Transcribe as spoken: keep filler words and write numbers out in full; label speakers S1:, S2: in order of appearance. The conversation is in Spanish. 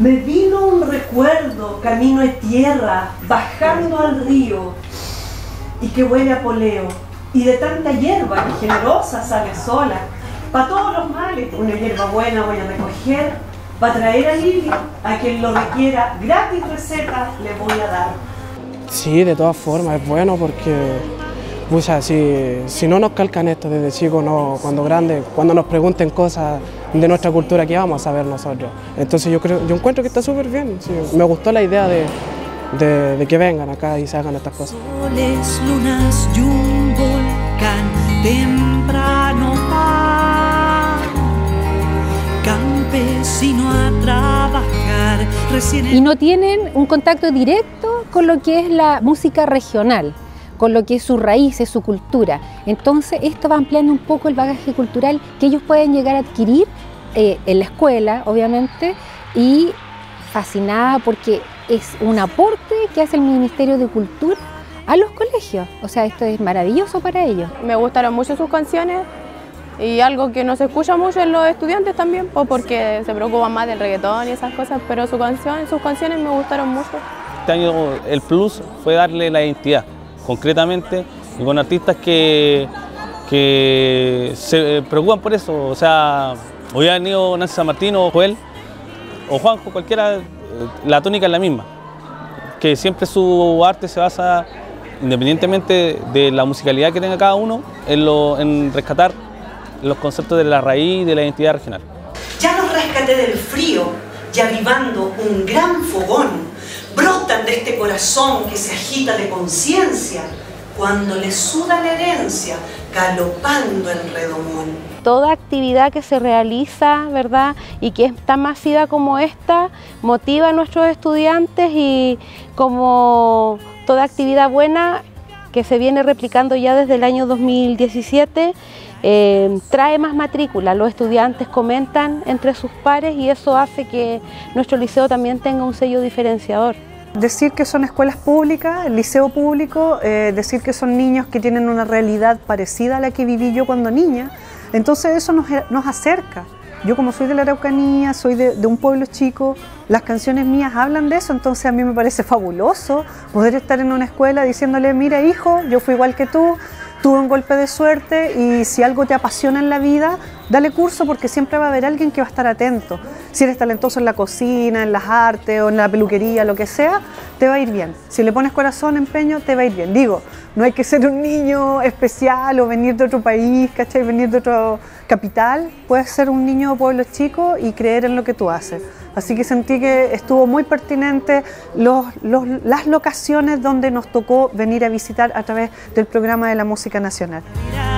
S1: Me vino un recuerdo, camino de tierra, bajando al río, y que huele a poleo, y de tanta hierba que generosa sale sola. Para todos los males, una hierba buena voy a recoger, para traer alivio a quien lo requiera, gratis receta le voy a dar.
S2: Sí, de todas formas, es bueno porque pucha, si, si no nos calcan esto desde chicos, no, cuando grandes, cuando nos pregunten cosas de nuestra cultura, ¿qué vamos a saber nosotros? Entonces yo creo, yo encuentro que está súper bien, sí, me gustó la idea de, de, de que vengan acá y se hagan estas cosas.
S3: Soles, lunas y un volcán temprano van, campesino a trabajar recién.
S4: Y no tienen un contacto directo con lo que es la música regional, con lo que es su raíces, su cultura. Entonces esto va ampliando un poco el bagaje cultural que ellos pueden llegar a adquirir eh, en la escuela, obviamente, y fascinada porque es un aporte que hace el Ministerio de Cultura a los colegios. O sea, esto es maravilloso para ellos.
S5: Me gustaron mucho sus canciones y algo que no se escucha mucho en los estudiantes también, pues porque se preocupan más del reggaetón y esas cosas, pero su canción, sus canciones me gustaron mucho.
S6: Este año el plus fue darle la identidad, concretamente, y con artistas que, que se preocupan por eso. O sea, hoy han ido Nancy San Martín o Joel o Juanjo, cualquiera, la tónica es la misma, que siempre su arte se basa, independientemente de la musicalidad que tenga cada uno, en, lo, en rescatar los conceptos de la raíz y de la identidad regional.
S1: Ya los rescaté del frío y avivando un gran fogón, brotan de este corazón que se agita de conciencia cuando les suda la herencia, galopando el redomón.
S5: Toda actividad que se realiza, ¿verdad?, y que es tan masiva como esta, motiva a nuestros estudiantes, y como toda actividad buena que se viene replicando ya desde el año dos mil diecisiete, eh, trae más matrícula. Los estudiantes comentan entre sus pares y eso hace que nuestro liceo también tenga un sello diferenciador.
S7: Decir que son escuelas públicas, el liceo público, eh, decir que son niños que tienen una realidad parecida a la que viví yo cuando niña, entonces eso nos, nos acerca. Yo como soy de la Araucanía, soy de, de un pueblo chico, las canciones mías hablan de eso, entonces a mí me parece fabuloso poder estar en una escuela diciéndole, mira hijo, yo fui igual que tú, tuve un golpe de suerte y si algo te apasiona en la vida, dale curso porque siempre va a haber alguien que va a estar atento. Si eres talentoso en la cocina, en las artes o en la peluquería, lo que sea, te va a ir bien. Si le pones corazón, empeño, te va a ir bien. Digo, no hay que ser un niño especial o venir de otro país, ¿cachai? Venir de otra capital. Puedes ser un niño de pueblo chico y creer en lo que tú haces. Así que sentí que estuvo muy pertinente los, los, las locaciones donde nos tocó venir a visitar a través del programa de la música nacional.